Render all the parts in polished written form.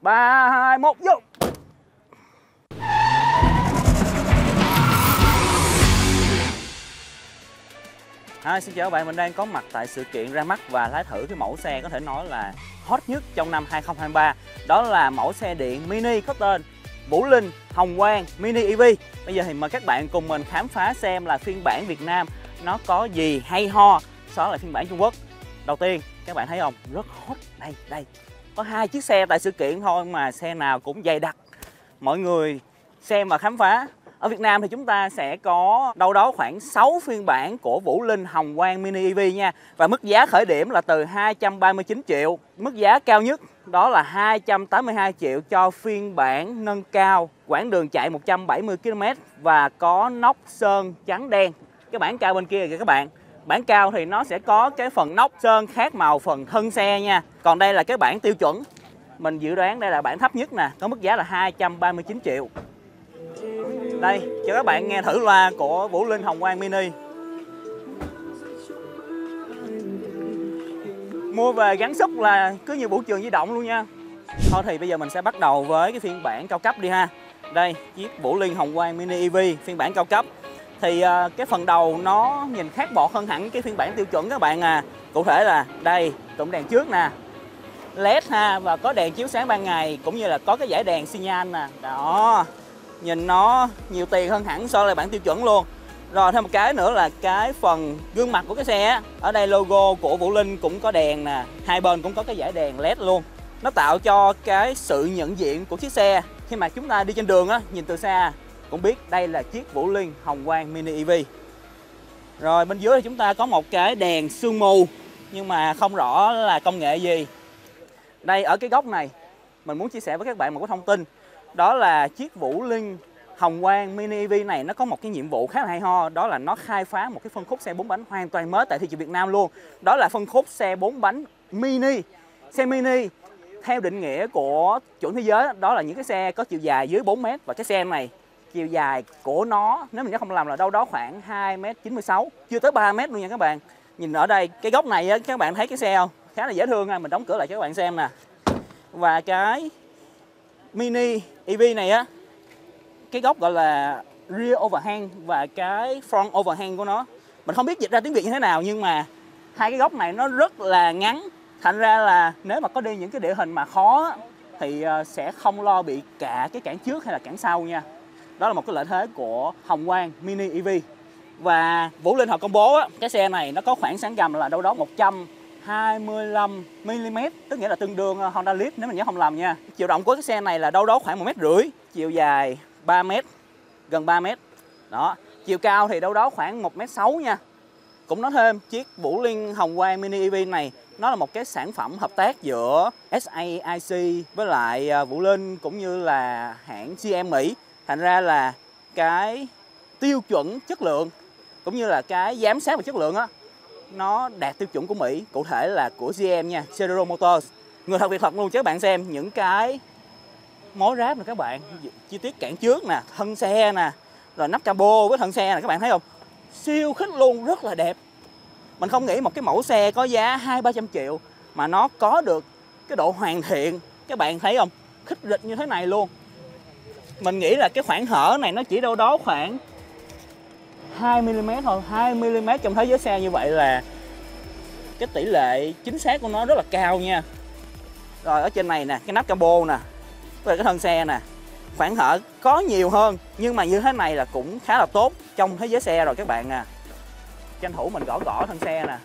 3, 2, 1, vô. Xin chào các bạn, mình đang có mặt tại sự kiện ra mắt và lái thử cái mẫu xe có thể nói là hot nhất trong năm 2023. Đó là mẫu xe điện mini có tên Vũ Linh Hồng Quang Mini EV. Bây giờ thì mời các bạn cùng mình khám phá xem là phiên bản Việt Nam nó có gì hay ho so với phiên bản Trung Quốc. Đầu tiên các bạn thấy không, rất hot. Đây có 2 chiếc xe tại sự kiện thôi mà xe nào cũng dày đặc, mọi người xem và khám phá. Ở Việt Nam thì chúng ta sẽ có đâu đó khoảng 6 phiên bản của Vũ Linh Hồng Quang Mini EV nha. Và mức giá khởi điểm là từ 239 triệu. Mức giá cao nhất đó là 282 triệu cho phiên bản nâng cao, quãng đường chạy 170 km và có nóc sơn trắng đen. Cái bản cao bên kia kìa các bạn. Bản cao thì nó sẽ có cái phần nóc sơn khác màu phần thân xe nha. Còn đây là cái bản tiêu chuẩn. Mình dự đoán đây là bản thấp nhất nè, có mức giá là 239 triệu. Đây, cho các bạn nghe thử loa của Vũ Linh Hồng Quang Mini. Mua về gắn xúc là cứ như vũ trường di động luôn nha. Thôi thì bây giờ mình sẽ bắt đầu với cái phiên bản cao cấp đi ha. Đây, chiếc Vũ Linh Hồng Quang Mini EV phiên bản cao cấp. Thì cái phần đầu nó nhìn khác bọt hơn hẳn cái phiên bản tiêu chuẩn các bạn à. Cụ thể là đây, cụm đèn trước nè, LED ha, và có đèn chiếu sáng ban ngày, cũng như là có cái dải đèn xi nhan nè. Đó, nhìn nó nhiều tiền hơn hẳn so với bản tiêu chuẩn luôn. Rồi thêm một cái nữa là cái phần gương mặt của cái xe á. Ở đây logo của Vũ Linh cũng có đèn nè, hai bên cũng có cái dải đèn LED luôn. Nó tạo cho cái sự nhận diện của chiếc xe khi mà chúng ta đi trên đường á, nhìn từ xa cũng biết đây là chiếc Vũ Linh Hồng Quang Mini EV. Rồi bên dưới thì chúng ta có một cái đèn sương mù, nhưng mà không rõ là công nghệ gì. Đây, ở cái góc này mình muốn chia sẻ với các bạn một cái thông tin. Đó là chiếc Vũ Linh Hồng Quang Mini EV này nó có một cái nhiệm vụ khá là hay ho. Đó là nó khai phá một cái phân khúc xe 4 bánh hoàn toàn mới tại thị trường Việt Nam luôn. Đó là phân khúc xe 4 bánh mini. Xe mini theo định nghĩa của chuẩn thế giới đó là những cái xe có chiều dài dưới 4 m. Và cái xe này chiều dài của nó, nếu mình nhớ không lầm, là đâu đó khoảng 2,96 m, chưa tới 3 m luôn nha các bạn. Nhìn ở đây, cái góc này á, các bạn thấy cái xe không? Khá là dễ thương ha, mình đóng cửa lại cho các bạn xem nè. Và cái Mini EV này á, cái góc gọi là rear overhang và cái front overhang của nó, mình không biết dịch ra tiếng Việt như thế nào, nhưng mà hai cái góc này nó rất là ngắn. Thành ra là nếu mà có đi những cái địa hình mà khó thì sẽ không lo bị cạ cái cản trước hay là cản sau nha. Đó là một cái lợi thế của Hồng Quang Mini EV. Và Vũ Linh họ công bố á, cái xe này nó có khoảng sáng gầm là đâu đó 125 mm, tức nghĩa là tương đương Honda Leaf nếu mình nhớ không lầm nha. Chiều rộng của cái xe này là đâu đó khoảng 1,5 m, chiều dài 3 m, gần 3 m. Đó, chiều cao thì đâu đó khoảng 1,6 m nha. Cũng nói thêm, chiếc Vũ Linh Hồng Quang Mini EV này nó là một cái sản phẩm hợp tác giữa SAIC với lại Vũ Linh cũng như là hãng GM Mỹ. Thành ra là cái tiêu chuẩn chất lượng cũng như là cái giám sát về chất lượng á, nó đạt tiêu chuẩn của Mỹ, cụ thể là của GM nha, General Motors. Người thật việc thật luôn chứ các bạn xem những cái mối ráp này các bạn, chi tiết cản trước nè, thân xe nè, rồi nắp capo với thân xe nè, các bạn thấy không? Siêu khích luôn, rất là đẹp. Mình không nghĩ một cái mẫu xe có giá 200-300 triệu mà nó có được cái độ hoàn thiện, các bạn thấy không? Khích rịch như thế này luôn. Mình nghĩ là cái khoảng hở này nó chỉ đâu đó khoảng 2 mm thôi. 2 mm trong thế giới xe như vậy là cái tỷ lệ chính xác của nó rất là cao nha. Rồi ở trên này nè, cái nắp capo nè, với cái thân xe nè, khoảng hở có nhiều hơn, nhưng mà như thế này là cũng khá là tốt trong thế giới xe rồi các bạn nè. Tranh thủ mình gõ thân xe nè.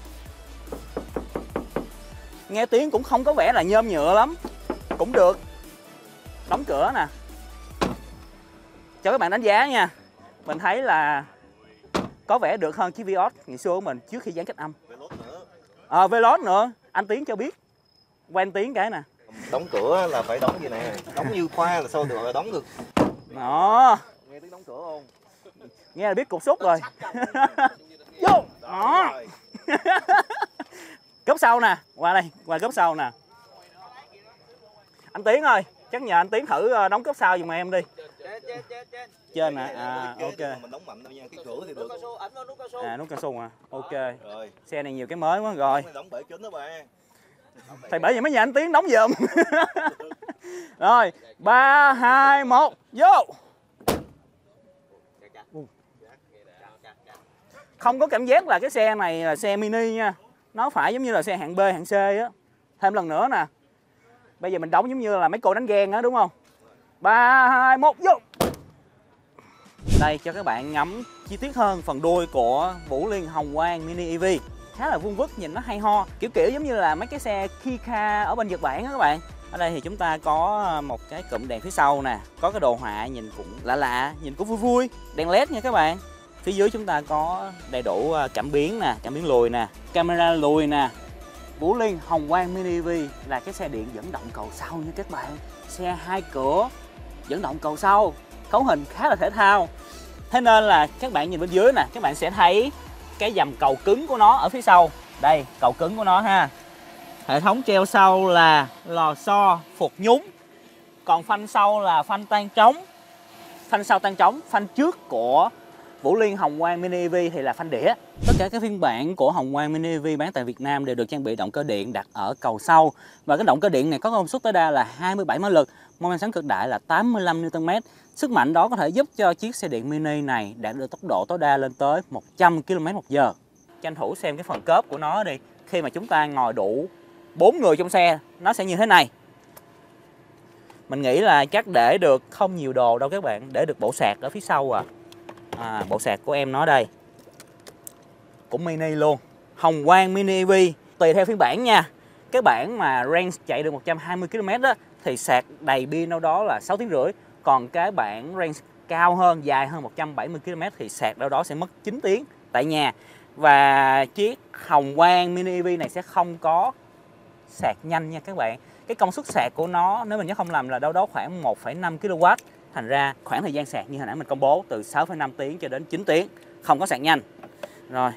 Nghe tiếng cũng không có vẻ là nhôm nhựa lắm, cũng được. Đóng cửa nè, cho các bạn đánh giá nha. Mình thấy là có vẻ được hơn chiếc Vios ngày xưa của mình trước khi dán cách âm. Veloz nữa, anh Tiến cho biết. Quen Tiến cái nè. Đóng cửa là phải đóng như này, đóng như khoa là sao được là đóng được. Đó. Nghe tiếng đóng cửa không? Nghe là biết cục xúc rồi. Vô. Đó. Cốp sau nè, qua đây, qua cốp sau nè. Anh Tiến ơi, chắc nhờ anh Tiến thử đóng cốp sau giùm em đi. Trên nè, ok. Mình đóng mạnh thôi nha, cái cửa thì được. Nút cao su à, ok. Rồi. Xe này nhiều cái mới quá rồi. Đóng bể kính đó ba. Thì bởi vậy mới nhờ anh Tiến đóng giùm. Rồi 3, 2, 1 vô. Không có cảm giác là cái xe này là xe mini nha. Nó phải giống như là xe hạng B, hạng C á. Thêm lần nữa nè. Bây giờ mình đóng giống như là mấy cô đánh ghen á đúng không? 3, 2, 1 vô. Đây cho các bạn ngắm chi tiết hơn phần đuôi của Vũ Liên Hồng Quang Mini EV. Khá là vuông vức, nhìn nó hay ho. Kiểu kiểu giống như là mấy cái xe Kika ở bên Nhật Bản á các bạn. Ở đây thì chúng ta có một cái cụm đèn phía sau nè. Có cái đồ họa nhìn cũng lạ lạ, nhìn cũng vui vui. Đèn LED nha các bạn. Phía dưới chúng ta có đầy đủ cảm biến nè, cảm biến lùi nè, camera lùi nè. Vũ Liên Hồng Quang Mini EV là cái xe điện dẫn động cầu sau nha các bạn. Xe 2 cửa dẫn động cầu sau, cấu hình khá là thể thao. Thế nên là các bạn nhìn bên dưới nè, các bạn sẽ thấy cái dầm cầu cứng của nó ở phía sau. Đây, cầu cứng của nó ha. Hệ thống treo sau là lò xo phục nhúng. Còn phanh sau là phanh tan trống. Phanh sau tan trống, phanh trước của Vũ Liên Hồng Quang Mini EV thì là phanh đĩa. Tất cả các phiên bản của Hồng Quang Mini EV bán tại Việt Nam đều được trang bị động cơ điện đặt ở cầu sau. Và cái động cơ điện này có công suất tối đa là 27 mã lực, mô men xoắn cực đại là 85 Nm. Sức mạnh đó có thể giúp cho chiếc xe điện mini này đạt được tốc độ tối đa lên tới 100 km/h. Tranh thủ xem cái phần cốp của nó đi. Khi mà chúng ta ngồi đủ 4 người trong xe, nó sẽ như thế này. Mình nghĩ là chắc để được không nhiều đồ đâu các bạn, để được bộ sạc ở phía sau bộ sạc của em nó đây. Cũng mini luôn. Hồng Quang Mini EV tùy theo phiên bản nha. Cái bản mà range chạy được 120 km đó thì sạc đầy pin đâu đó là 6 tiếng rưỡi. Còn cái bản range cao hơn, dài hơn 170 km thì sạc đâu đó sẽ mất 9 tiếng tại nhà. Và chiếc Hồng Quang Mini EV này sẽ không có sạc nhanh nha các bạn. Cái công suất sạc của nó nếu mình nhớ không lầm là đâu đó khoảng 1,5 kW. Thành ra khoảng thời gian sạc như hồi nãy mình công bố từ 6,5 tiếng cho đến 9 tiếng. Không có sạc nhanh. Rồi.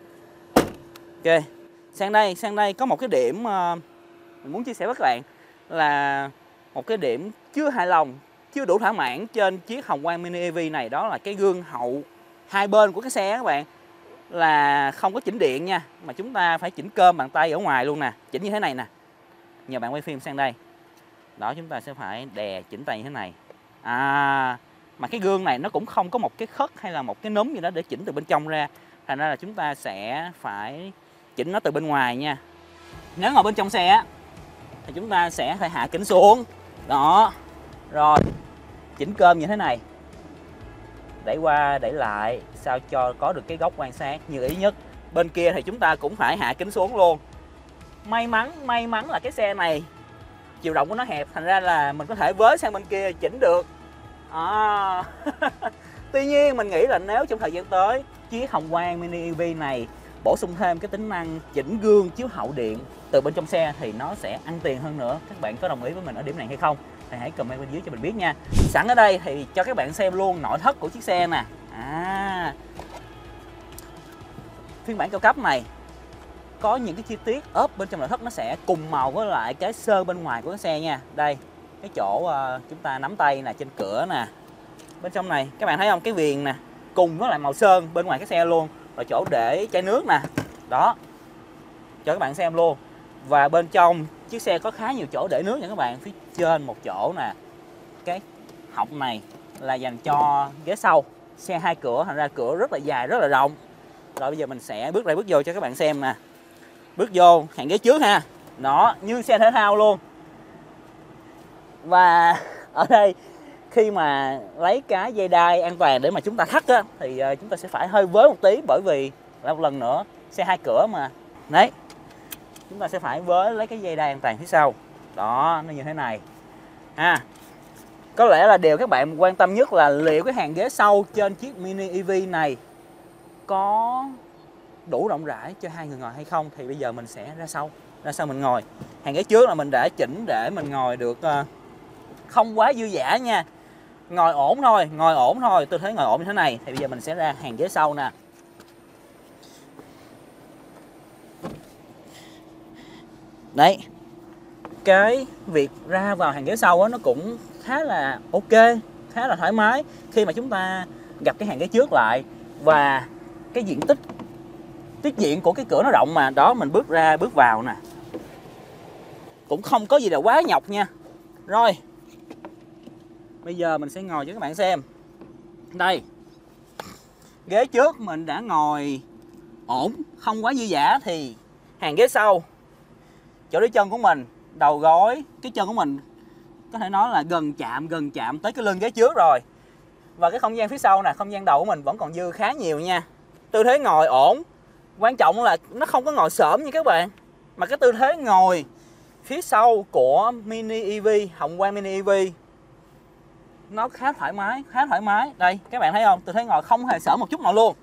Ok. Sang đây có một cái điểm mình muốn chia sẻ với các bạn là một cái điểm chưa hài lòng, chưa đủ thỏa mãn trên chiếc Hồng Quang Mini EV này, đó là cái gương hậu hai bên của cái xe các bạn là không có chỉnh điện nha, mà chúng ta phải chỉnh cơm bằng tay ở ngoài luôn nè, chỉnh như thế này nè. Nhờ bạn quay phim sang đây. Đó, chúng ta sẽ phải đè chỉnh tay như thế này. Mà cái gương này nó cũng không có một cái khất hay là một cái núm gì đó để chỉnh từ bên trong ra. Thành ra là chúng ta sẽ phải chỉnh nó từ bên ngoài nha. Nếu ngồi bên trong xe á thì chúng ta sẽ phải hạ kính xuống. Đó. Rồi, chỉnh cơm như thế này. Đẩy qua đẩy lại sao cho có được cái góc quan sát như ý nhất. Bên kia thì chúng ta cũng phải hạ kính xuống luôn. May mắn là cái xe này chiều rộng của nó hẹp, thành ra là mình có thể với sang bên kia chỉnh được. Tuy nhiên mình nghĩ là nếu trong thời gian tới chiếc Hồng Quang Mini EV này bổ sung thêm cái tính năng chỉnh gương chiếu hậu điện từ bên trong xe thì nó sẽ ăn tiền hơn nữa. Các bạn có đồng ý với mình ở điểm này hay không? Thì hãy comment bên dưới cho mình biết nha. Sẵn ở đây thì cho các bạn xem luôn nội thất của chiếc xe nè. Phiên bản cao cấp này có những cái chi tiết ốp bên trong nội thất nó sẽ cùng màu với lại cái sơn bên ngoài của cái xe nha. Đây, cái chỗ chúng ta nắm tay nè, trên cửa nè. Bên trong này các bạn thấy không, cái viền nè cùng với lại màu sơn bên ngoài cái xe luôn. Rồi chỗ để chai nước nè. Đó, cho các bạn xem luôn. Và bên trong chiếc xe có khá nhiều chỗ để nước nha các bạn. Phía trên một chỗ nè, cái họng này là dành cho ghế sau. Xe 2 cửa, thành ra cửa rất là dài, rất là rộng. Rồi bây giờ mình sẽ bước vô cho các bạn xem nè. Bước vô hàng ghế trước ha. Đó, như xe thể thao luôn. Và ở đây khi mà lấy cái dây đai an toàn để mà chúng ta thắt á, thì chúng ta sẽ phải hơi với một tí, bởi vì là một lần nữa xe 2 cửa mà. Đấy, chúng ta sẽ phải với lấy cái dây đai an toàn phía sau. Đó, nó như thế này ha. Có lẽ là điều các bạn quan tâm nhất là liệu cái hàng ghế sau trên chiếc Mini EV này có đủ rộng rãi cho 2 người ngồi hay không. Thì bây giờ mình sẽ ra sau mình ngồi. Hàng ghế trước là mình đã chỉnh để mình ngồi được không quá dư dả nha. Ngồi ổn thôi, tư thế ngồi ổn như thế này. Thì bây giờ mình sẽ ra hàng ghế sau nè. Đấy, cái việc ra vào hàng ghế sau á, nó cũng khá là ok, khá là thoải mái khi mà chúng ta gặp cái hàng ghế trước lại. Và cái diện tích tiết diện của cái cửa nó rộng mà. Đó, mình bước ra bước vào nè, cũng không có gì là quá nhọc nha. Rồi, Bây giờ mình sẽ ngồi cho các bạn xem. Đây, ghế trước mình đã ngồi ổn, không quá dư dả, thì hàng ghế sau, chỗ đế chân của mình, đầu gối, cái chân của mình có thể nói là gần chạm tới cái lưng ghế trước rồi. Và cái không gian phía sau nè, không gian đầu của mình vẫn còn dư khá nhiều nha. Tư thế ngồi ổn, quan trọng là nó không có ngồi xổm nha các bạn, mà cái tư thế ngồi phía sau của Mini EV, Hồng Quang Mini EV nó khá thoải mái. Đây, các bạn thấy không? Tư thế ngồi không hề xổm một chút nào luôn.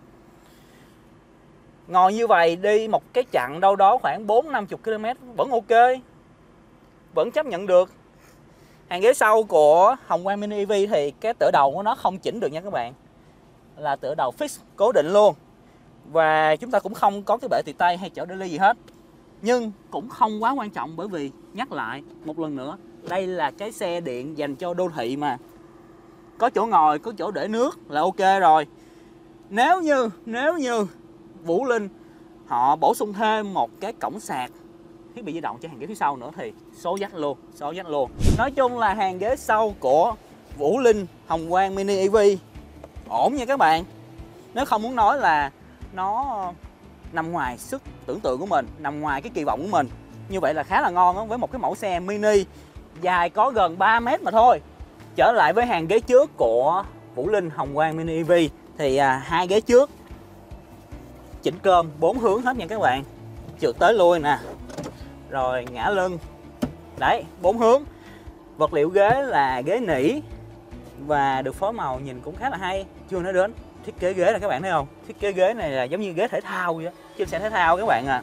Ngồi như vậy đi một cái chặng đâu đó khoảng 4-50 km vẫn ok, vẫn chấp nhận được. Hàng ghế sau của Hồng Quang Mini EV thì cái tựa đầu của nó không chỉnh được nha các bạn, là tựa đầu fix cố định luôn. Và chúng ta cũng không có cái bệ tì tay hay chỗ để ly gì hết. Nhưng cũng không quá quan trọng, bởi vì nhắc lại một lần nữa, đây là cái xe điện dành cho đô thị mà. Có chỗ ngồi, có chỗ để nước là ok rồi. Nếu như Vũ Linh họ bổ sung thêm một cái cổng sạc thiết bị di động cho hàng ghế phía sau nữa thì số dách luôn. Nói chung là hàng ghế sau của Vũ Linh Hồng Quang Mini EV ổn nha các bạn. Nếu không muốn nói là nó nằm ngoài sức tưởng tượng của mình, nằm ngoài cái kỳ vọng của mình, như vậy là khá là ngon đó, với một cái mẫu xe mini dài có gần 3 mét mà thôi. Trở lại với hàng ghế trước của Vũ Linh Hồng Quang Mini EV thì hai ghế trước chỉnh cơm 4 hướng hết nha các bạn. Trượt tới lui nè, rồi ngã lưng, đấy 4 hướng. Vật liệu ghế là ghế nỉ và được phối màu nhìn cũng khá là hay. Chưa nói đến thiết kế ghế là các bạn thấy không? Thiết kế ghế này là giống như ghế thể thao vậy đó, trên xe thể thao các bạn à.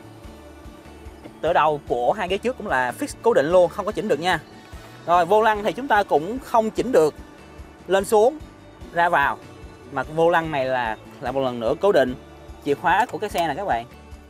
Tựa đầu của hai ghế trước cũng là fix cố định luôn, không có chỉnh được nha. Rồi vô lăng thì chúng ta cũng không chỉnh được lên xuống ra vào, mà vô lăng này là một lần nữa cố định. Chìa khóa của cái xe này các bạn,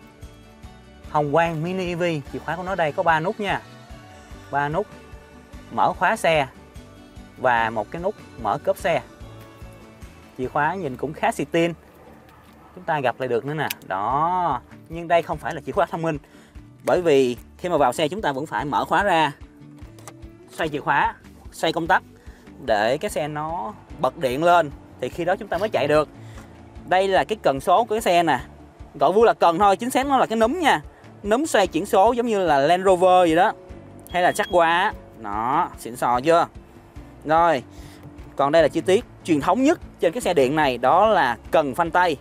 Hồng Quang Mini EV, chìa khóa của nó đây có 3 nút nha. 3 nút mở khóa xe và một cái nút mở cốp xe. Chìa khóa nhìn cũng khá xì tin, chúng ta gặp lại được nữa nè. Đó, nhưng đây không phải là chìa khóa thông minh, bởi vì khi mà vào xe chúng ta vẫn phải mở khóa ra, xoay chìa khóa, xoay công tắc để cái xe nó bật điện lên, thì khi đó chúng ta mới chạy được. Đây là cái cần số của cái xe nè, gọi vui là cần thôi, chính xác nó là cái núm nha. Núm xoay chuyển số giống như là Land Rover gì đó, hay là Jaguar. Đó, xịn sò chưa? Rồi, còn đây là chi tiết truyền thống nhất trên cái xe điện này, đó là cần phanh tay.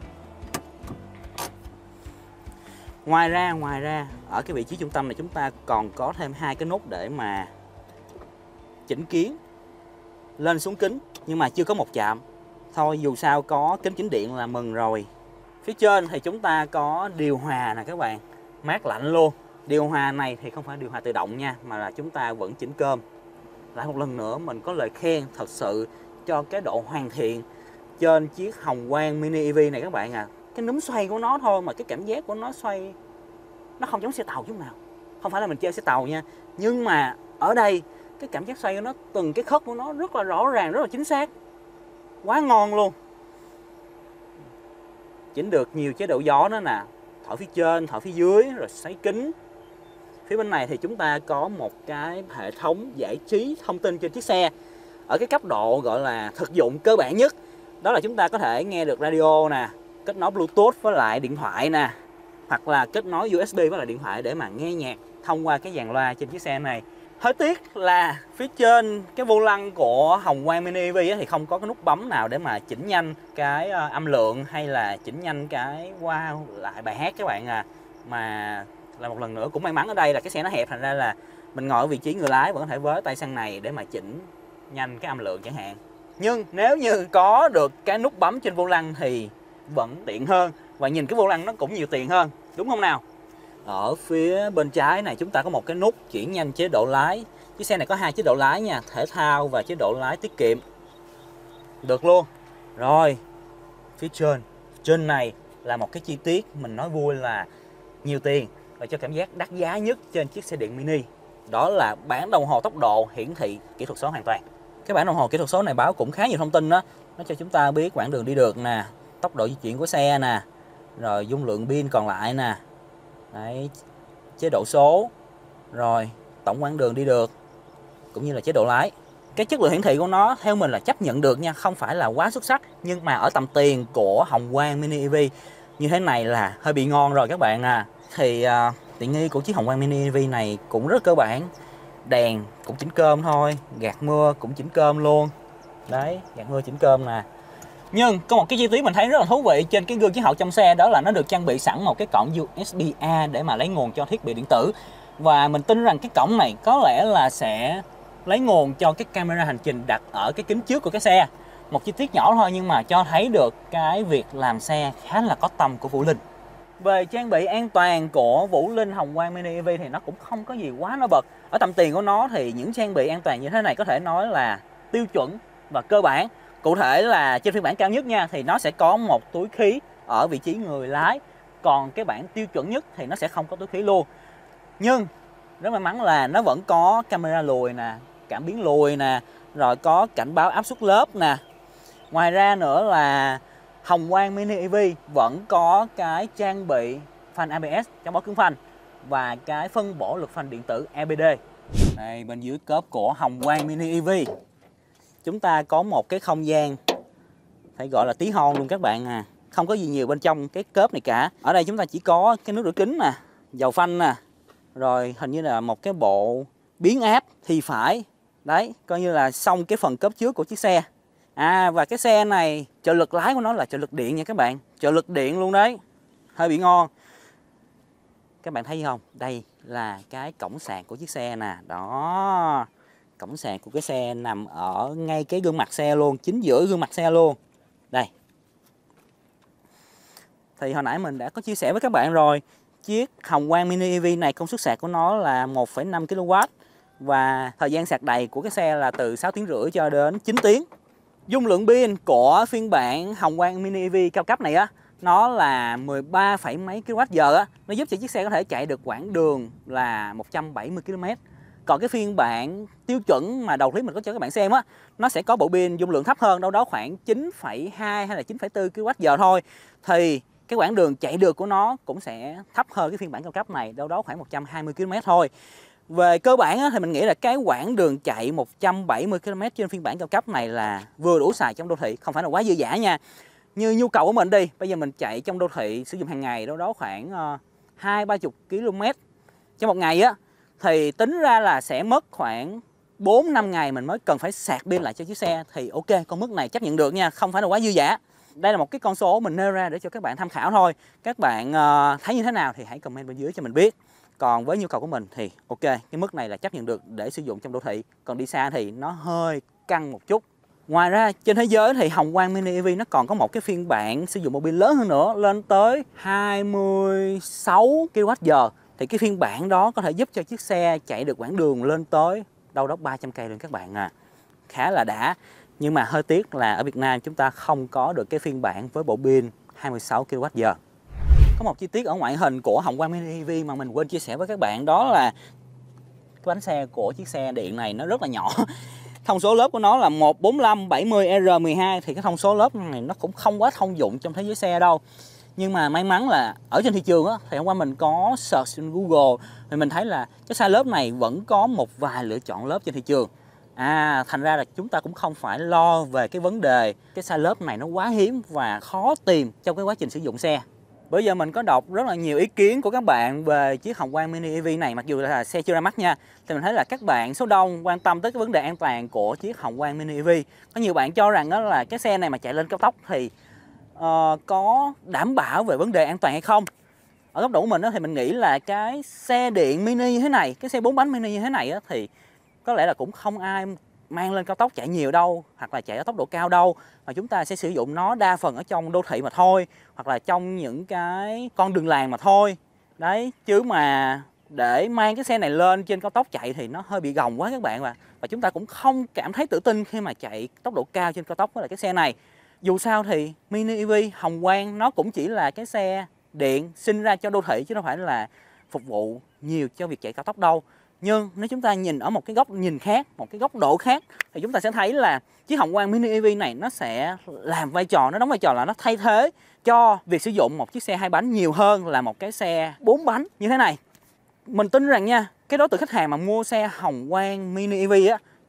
Ngoài ra ở cái vị trí trung tâm này chúng ta còn có thêm hai cái nút để mà chỉnh kiến lên xuống kính, nhưng mà chưa có một chạm. Thôi dù sao có kính chỉnh điện là mừng rồi. Phía trên thì chúng ta có điều hòa nè các bạn, mát lạnh luôn. Điều hòa này thì không phải điều hòa tự động nha, mà là chúng ta vẫn chỉnh cơm. Lại một lần nữa mình có lời khen thật sự cho cái độ hoàn thiện trên chiếc Hồng Quang Mini EV này các bạn à. Cái núm xoay của nó thôi mà cái cảm giác của nó xoay nó không giống xe tàu chút nào. Không phải là mình chơi xe tàu nha, nhưng mà ở đây cái cảm giác xoay của nó, từng cái khớp của nó rất là rõ ràng, rất là chính xác, quá ngon luôn. Chỉnh được nhiều chế độ gió nữa nè, thổi phía trên, thổi phía dưới, rồi xoáy kính. Phía bên này thì chúng ta có một cái hệ thống giải trí thông tin trên chiếc xe ở cái cấp độ gọi là thực dụng cơ bản nhất. Đó là chúng ta có thể nghe được radio nè, kết nối Bluetooth với lại điện thoại nè, hoặc là kết nối USB với lại điện thoại để mà nghe nhạc thông qua cái dàn loa trên chiếc xe này. Hơi tiếc là phía trên cái vô lăng của Hồng Quang Mini EV thì không có cái nút bấm nào để mà chỉnh nhanh cái âm lượng hay là chỉnh nhanh cái wow lại bài hát các bạn à. Mà là một lần nữa cũng may mắn ở đây là cái xe nó hẹp, thành ra là mình ngồi ở vị trí người lái vẫn có thể với tay sang này để mà chỉnh nhanh cái âm lượng chẳng hạn. Nhưng nếu như có được cái nút bấm trên vô lăng thì vẫn tiện hơn, và nhìn cái vô lăng nó cũng nhiều tiền hơn, đúng không nào? Ở phía bên trái này chúng ta có một cái nút chuyển nhanh chế độ lái. Chiếc xe này có hai chế độ lái nha, thể thao và chế độ lái tiết kiệm. Được luôn. Rồi, phía trên này là một cái chi tiết mình nói vui là nhiều tiền và cho cảm giác đắt giá nhất trên chiếc xe điện mini. Đó là bảng đồng hồ tốc độ hiển thị kỹ thuật số hoàn toàn. Cái bảng đồng hồ kỹ thuật số này báo cũng khá nhiều thông tin đó. Nó cho chúng ta biết quãng đường đi được nè, tốc độ di chuyển của xe nè, rồi dung lượng pin còn lại nè. Đấy, chế độ số, rồi tổng quãng đường đi được, cũng như là chế độ lái. cái chất lượng hiển thị của nó theo mình là chấp nhận được nha, không phải là quá xuất sắc, nhưng mà ở tầm tiền của Hồng Quang Mini EV như thế này là hơi bị ngon rồi các bạn à. Thì tiện nghi của chiếc Hồng Quang Mini EV này cũng rất cơ bản, đèn cũng chỉnh cơm thôi, gạt mưa cũng chỉnh cơm luôn. Đấy, gạt mưa chỉnh cơm nè. Nhưng có một cái chi tiết mình thấy rất là thú vị trên cái gương chiếu hậu trong xe, đó là nó được trang bị sẵn một cái cổng USB-A để mà lấy nguồn cho thiết bị điện tử. Và mình tin rằng cái cổng này có lẽ là sẽ lấy nguồn cho cái camera hành trình đặt ở cái kính trước của cái xe. Một chi tiết nhỏ thôi nhưng mà cho thấy được cái việc làm xe khá là có tầm của Vũ Linh. Về trang bị an toàn của Vũ Linh Hồng Quang Mini EV thì nó cũng không có gì quá nổi bật. Ở tầm tiền của nó thì những trang bị an toàn như thế này có thể nói là tiêu chuẩn và cơ bản. Cụ thể là trên phiên bản cao nhất nha thì nó sẽ có một túi khí ở vị trí người lái. Còn cái bản tiêu chuẩn nhất thì nó sẽ không có túi khí luôn. Nhưng rất may mắn là nó vẫn có camera lùi nè, cảm biến lùi nè, rồi có cảnh báo áp suất lớp nè. Ngoài ra nữa là Hồng Quang Mini EV vẫn có cái trang bị phanh ABS chống bó cứng phanh và cái phân bổ lực phanh điện tử EBD. Đây, bên dưới cốp của Hồng Quang Mini EV chúng ta có một cái không gian phải gọi là tí hon luôn các bạn à. Không có gì nhiều bên trong cái cốp này cả. Ở đây chúng ta chỉ có cái nước rửa kính nè, dầu phanh nè, rồi hình như là một cái bộ biến áp thì phải. Đấy, coi như là xong cái phần cốp trước của chiếc xe. Và cái xe này trợ lực lái của nó là trợ lực điện nha các bạn. Trợ lực điện luôn đấy. Hơi bị ngon. Các bạn thấy không? Đây là cái cổng sạc của chiếc xe nè. Đó. Cổng sạc của cái xe nằm ở ngay cái gương mặt xe luôn, chính giữa gương mặt xe luôn. Đây. Thì hồi nãy mình đã có chia sẻ với các bạn rồi. Chiếc Hồng Quang Mini EV này công suất sạc của nó là 1,5 kW. Và thời gian sạc đầy của cái xe là từ 6 tiếng rưỡi cho đến 9 tiếng. Dung lượng pin của phiên bản Hồng Quang Mini EV cao cấp này á, nó là 13 phẩy mấy kWh á. Nó giúp cho chiếc xe có thể chạy được quãng đường là 170 km. Còn cái phiên bản tiêu chuẩn mà đầu clip mình có cho các bạn xem á, nó sẽ có bộ pin dung lượng thấp hơn, đâu đó khoảng 9,2 hay là 9,4 kWh thôi. Thì cái quãng đường chạy được của nó cũng sẽ thấp hơn cái phiên bản cao cấp này, đâu đó khoảng 120 km thôi. Về cơ bản thì mình nghĩ là cái quãng đường chạy 170 km trên phiên bản cao cấp này là vừa đủ xài trong đô thị, không phải là quá dư dả nha. Như nhu cầu của mình đi, bây giờ mình chạy trong đô thị sử dụng hàng ngày đâu đó khoảng 20-30 km trong một ngày á, thì tính ra là sẽ mất khoảng 4-5 ngày mình mới cần phải sạc pin lại cho chiếc xe. Thì ok, con mức này chấp nhận được nha, không phải là quá dư dả. Đây là một cái con số mình nêu ra để cho các bạn tham khảo thôi. Các bạn thấy như thế nào thì hãy comment bên dưới cho mình biết. Còn với nhu cầu của mình thì ok, cái mức này là chấp nhận được để sử dụng trong đô thị. Còn đi xa thì nó hơi căng một chút. Ngoài ra trên thế giới thì Hồng Quang Mini EV nó còn có một cái phiên bản sử dụng bộ pin lớn hơn nữa, lên tới 26 kWh. Thì cái phiên bản đó có thể giúp cho chiếc xe chạy được quãng đường lên tới đâu đó 300 cây luôn các bạn à. Khá là đã. Nhưng mà hơi tiếc là ở Việt Nam chúng ta không có được cái phiên bản với bộ pin 26 kWh. Có một chi tiết ở ngoại hình của Hồng Quang Mini EV mà mình quên chia sẻ với các bạn, đó là cái bánh xe của chiếc xe điện này nó rất là nhỏ. Thông số lớp của nó là 14570R12 thì cái thông số lớp này nó cũng không quá thông dụng trong thế giới xe đâu. Nhưng mà may mắn là ở trên thị trường á, thì hôm qua mình có search trên Google thì mình thấy là cái size lớp này vẫn có một vài lựa chọn lớp trên thị trường. Thành ra là chúng ta cũng không phải lo về cái vấn đề cái size lớp này nó quá hiếm và khó tìm trong cái quá trình sử dụng xe. Bây giờ mình có đọc rất là nhiều ý kiến của các bạn về chiếc Hồng Quang Mini EV này, mặc dù là xe chưa ra mắt nha. Thì mình thấy là các bạn số đông quan tâm tới cái vấn đề an toàn của chiếc Hồng Quang Mini EV. Có nhiều bạn cho rằng đó là cái xe này mà chạy lên cao tốc thì có đảm bảo về vấn đề an toàn hay không. Ở góc độ của mình thì mình nghĩ là cái xe điện mini như thế này, cái xe 4 bánh mini như thế này thì có lẽ là cũng không ai mang lên cao tốc chạy nhiều đâu, hoặc là chạy ở tốc độ cao đâu, mà chúng ta sẽ sử dụng nó đa phần ở trong đô thị mà thôi, hoặc là trong những cái con đường làng mà thôi. Đấy, chứ mà để mang cái xe này lên trên cao tốc chạy thì nó hơi bị gồng quá các bạn ạ. Và chúng ta cũng không cảm thấy tự tin khi mà chạy tốc độ cao trên cao tốc với lại cái xe này. Dù sao thì Mini EV Hồng Quang nó cũng chỉ là cái xe điện sinh ra cho đô thị chứ không phải là phục vụ nhiều cho việc chạy cao tốc đâu. Nhưng nếu chúng ta nhìn ở một cái góc nhìn khác, một cái góc độ khác thì chúng ta sẽ thấy là chiếc Hồng Quang Mini EV này nó sẽ làm vai trò, nó đóng vai trò là nó thay thế cho việc sử dụng một chiếc xe 2 bánh nhiều hơn là một cái xe 4 bánh như thế này. Mình tin rằng nha, cái đối tượng khách hàng mà mua xe Hồng Quang Mini EV á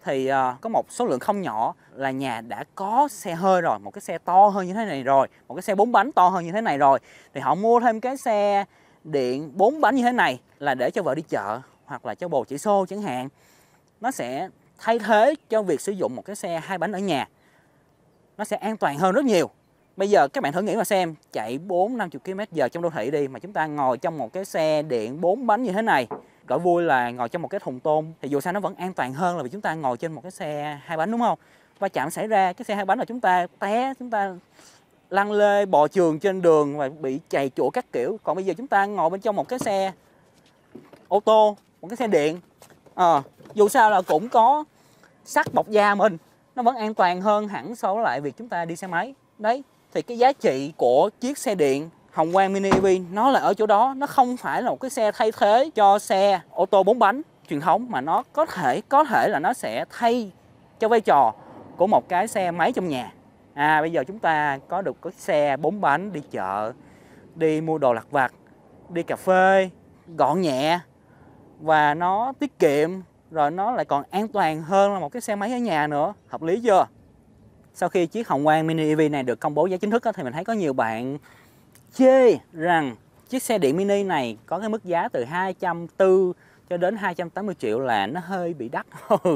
thì có một số lượng không nhỏ là nhà đã có xe hơi rồi, một cái xe to hơn như thế này rồi, một cái xe 4 bánh to hơn như thế này rồi, thì họ mua thêm cái xe điện 4 bánh như thế này là để cho vợ đi chợ hoặc là cho bồ chạy xô chẳng hạn. Nó sẽ thay thế cho việc sử dụng một cái xe 2 bánh ở nhà. Nó sẽ an toàn hơn rất nhiều. Bây giờ các bạn thử nghĩ mà xem, chạy 4-50 km/h trong đô thị đi, mà chúng ta ngồi trong một cái xe điện 4 bánh như thế này, gọi vui là ngồi trong một cái thùng tôm, thì dù sao nó vẫn an toàn hơn là vì chúng ta ngồi trên một cái xe 2 bánh, đúng không? Va chạm xảy ra, cái xe 2 bánh là chúng ta té, chúng ta lăn lê bò chườn trên đường và bị chày chũa các kiểu. Còn bây giờ chúng ta ngồi bên trong một cái xe ô tô, một cái xe điện, dù sao là cũng có sắt bọc da mình, nó vẫn an toàn hơn hẳn so với lại việc chúng ta đi xe máy. Đấy, thì cái giá trị của chiếc xe điện Hồng Quang Mini EV nó là ở chỗ đó. Nó không phải là một cái xe thay thế cho xe ô tô 4 bánh truyền thống, mà nó có thể là nó sẽ thay cho vai trò của một cái xe máy trong nhà. Bây giờ chúng ta có được cái xe 4 bánh đi chợ, đi mua đồ lặt vặt, đi cà phê, gọn nhẹ và nó tiết kiệm, rồi nó lại còn an toàn hơn là một cái xe máy ở nhà nữa. Hợp lý chưa? Sau khi chiếc Hồng Quang Mini EV này được công bố giá chính thức thì mình thấy có nhiều bạn chê rằng chiếc xe điện mini này có cái mức giá từ 240 cho đến 280 triệu là nó hơi bị đắt.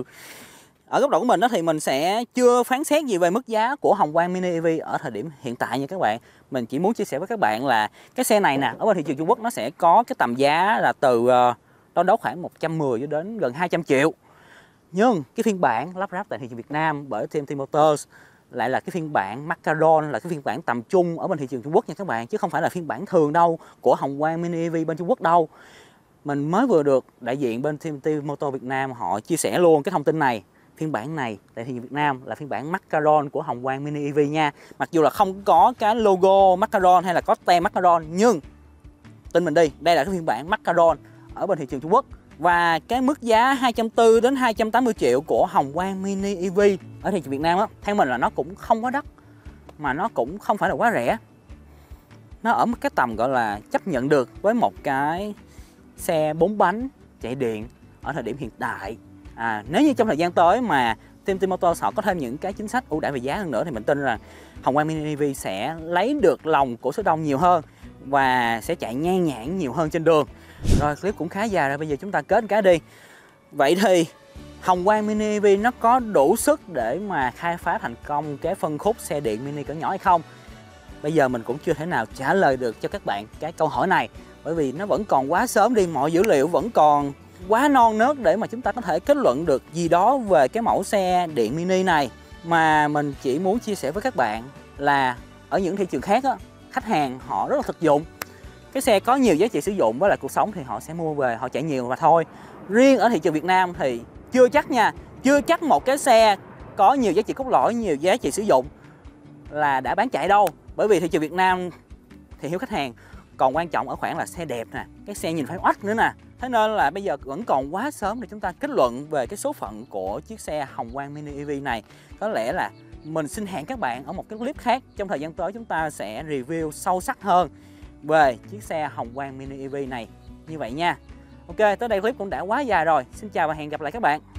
Ở góc độ của mình thì mình sẽ chưa phán xét gì về mức giá của Hồng Quang Mini EV ở thời điểm hiện tại nha các bạn. Mình chỉ muốn chia sẻ với các bạn là cái xe này nè, ở bên thị trường Trung Quốc nó sẽ có cái tầm giá là từ đâu đó khoảng 110 cho đến gần 200 triệu. Nhưng cái phiên bản lắp ráp tại thị trường Việt Nam bởi TMT Motors lại là cái phiên bản Macaron, là cái phiên bản tầm trung ở bên thị trường Trung Quốc nha các bạn, chứ không phải là phiên bản thường đâu của Hồng Quang Mini EV bên Trung Quốc đâu. Mình mới vừa được đại diện bên TMT Motors Việt Nam họ chia sẻ luôn cái thông tin này. Phiên bản này tại thị trường Việt Nam là phiên bản Macaron của Hồng Quang Mini EV nha. Mặc dù là không có cái logo Macaron hay là có tem Macaron, nhưng tin mình đi, đây là cái phiên bản Macaron ở bên thị trường Trung Quốc. Và cái mức giá 240 đến 280 triệu của Hồng Quang Mini EV ở thị trường Việt Nam á, theo mình là nó cũng không quá đắt, mà nó cũng không phải là quá rẻ. Nó ở một cái tầm gọi là chấp nhận được với một cái xe 4 bánh chạy điện ở thời điểm hiện tại. Nếu như trong thời gian tới mà TMT Motors họ có thêm những cái chính sách ưu đãi về giá hơn nữa thì mình tin rằng Hồng Quang Mini EV sẽ lấy được lòng của số đông nhiều hơn và sẽ chạy nhan nhản nhiều hơn trên đường. Rồi, clip cũng khá dài rồi, bây giờ chúng ta kết cái đi. Vậy thì Hồng Quang Mini EV nó có đủ sức để mà khai phá thành công cái phân khúc xe điện mini cỡ nhỏ hay không? Bây giờ mình cũng chưa thể nào trả lời được cho các bạn cái câu hỏi này, bởi vì nó vẫn còn quá sớm đi, mọi dữ liệu vẫn còn quá non nớt để mà chúng ta có thể kết luận được gì đó về cái mẫu xe điện mini này. Mà mình chỉ muốn chia sẻ với các bạn là ở những thị trường khác á, khách hàng họ rất là thực dụng. Cái xe có nhiều giá trị sử dụng với lại cuộc sống thì họ sẽ mua về, họ chạy nhiều và thôi. Riêng ở thị trường Việt Nam thì chưa chắc nha, chưa chắc một cái xe có nhiều giá trị cốt lõi, nhiều giá trị sử dụng là đã bán chạy đâu. Bởi vì thị trường Việt Nam thì hiếu khách hàng còn quan trọng ở khoảng là xe đẹp nè, cái xe nhìn phải oách nữa nè. Thế nên là bây giờ vẫn còn quá sớm để chúng ta kết luận về cái số phận của chiếc xe Hồng Quang Mini EV này. Có lẽ là mình xin hẹn các bạn ở một cái clip khác. Trong thời gian tới chúng ta sẽ review sâu sắc hơn về chiếc xe Hồng Quang Mini EV này như vậy nha. Ok, tới đây clip cũng đã quá dài rồi. Xin chào và hẹn gặp lại các bạn.